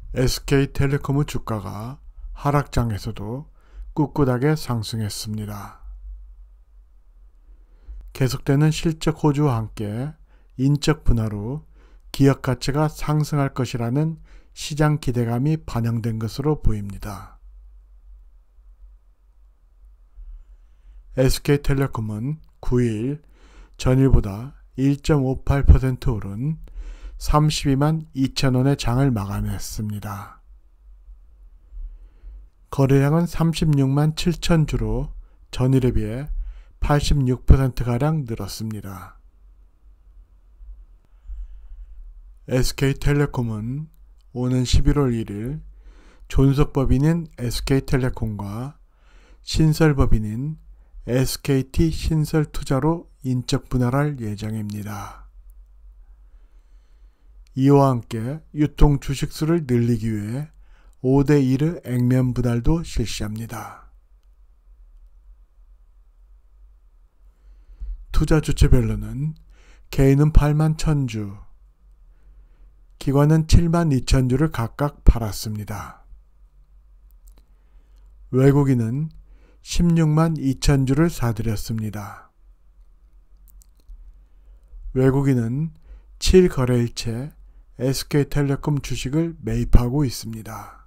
SK텔레콤의 주가가 하락장에서도 꿋꿋하게 상승했습니다. 계속되는 실적 호조와 함께 인적 분할로 기업 가치가 상승할 것이라는 시장 기대감이 반영된 것으로 보입니다. SK텔레콤은 9일 전일보다 1.58% 오른 32만 2천원의 장을 마감했습니다. 거래량은 36만 7천 주로 전일에 비해 86%가량 늘었습니다. SK텔레콤은 오는 11월 1일 존속법인인 SK텔레콤과 신설법인인 SKT신설투자로 인적 분할할 예정입니다. 이와 함께 유통 주식수를 늘리기 위해 5대1의 액면 분할도 실시합니다. 투자 주체별로는 개인은 8만 1,000주, 기관은 7만 2,000주를 각각 팔았습니다. 외국인은 16만 2,000주를 사들였습니다. 외국인은 7거래일째 SK텔레콤 주식을 매입하고 있습니다.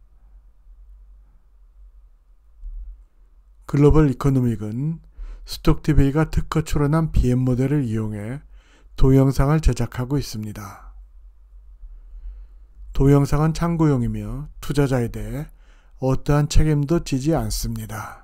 글로벌 이코노믹은 스톡TV가 특허 출원한 BM 모델을 이용해 동영상을 제작하고 있습니다. 동영상은 참고용이며 투자자에 대해 어떠한 책임도 지지 않습니다.